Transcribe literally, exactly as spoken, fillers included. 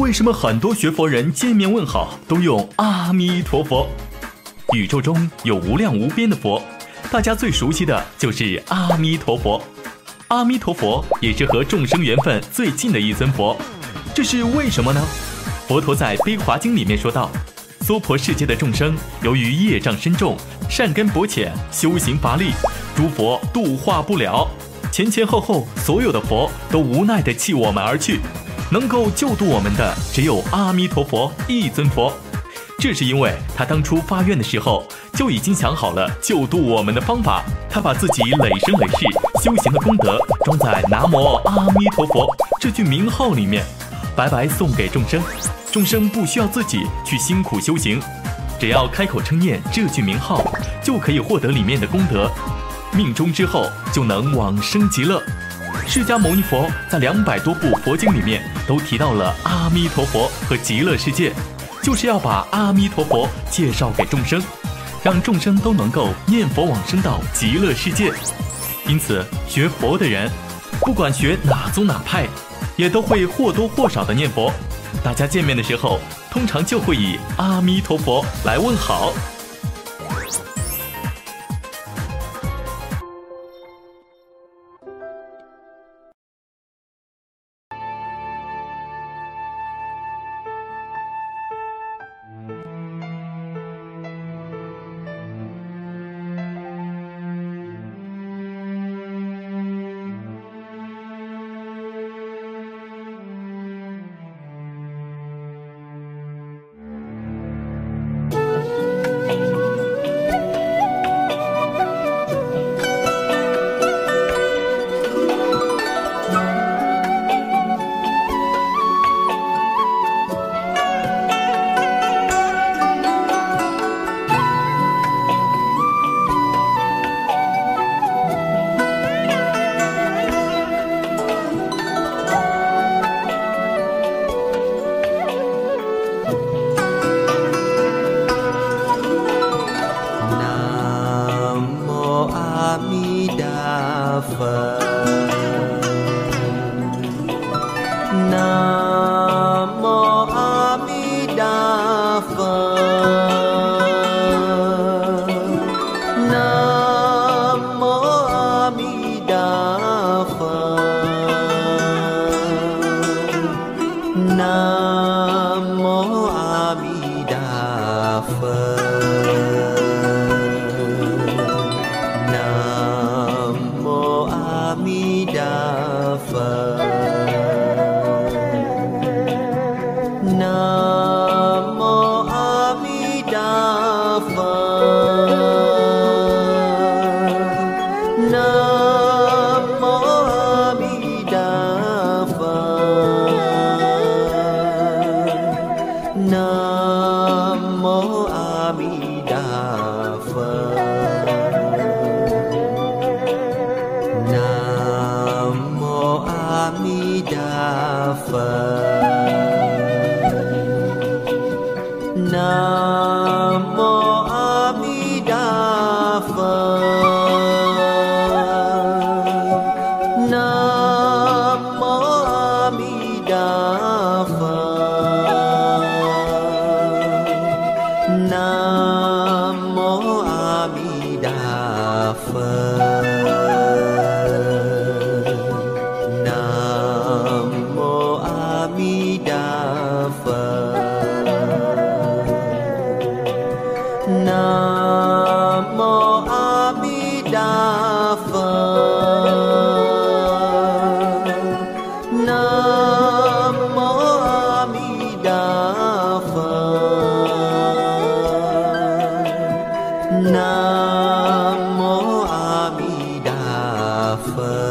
为什么很多学佛人见面问好都用阿弥陀佛？宇宙中有无量无边的佛，大家最熟悉的就是阿弥陀佛。阿弥陀佛也是和众生缘分最近的一尊佛，这是为什么呢？佛陀在《悲华经》里面说道，娑婆世界的众生由于业障深重，善根薄浅，修行乏力，诸佛度化不了，前前后后所有的佛都无奈地弃我们而去，能够救度我们的只有阿弥陀佛一尊佛。这是因为他当初发愿的时候就已经想好了救度我们的方法，他把自己累生累世修行的功德装在南无阿弥陀佛这句名号里面，白白送给众生，众生不需要自己去辛苦修行，只要开口称念这句名号，就可以获得里面的功德，命中之后就能往生极乐。释迦牟尼佛在两百多部佛经里面都提到了阿弥陀佛和极乐世界，就是要把阿弥陀佛介绍给众生，让众生都能够念佛往生到极乐世界。因此学佛的人不管学哪宗哪派，也都会或多或少的念佛，大家见面的时候通常就会以阿弥陀佛来问好。 Nam mô A Di Đà Phật.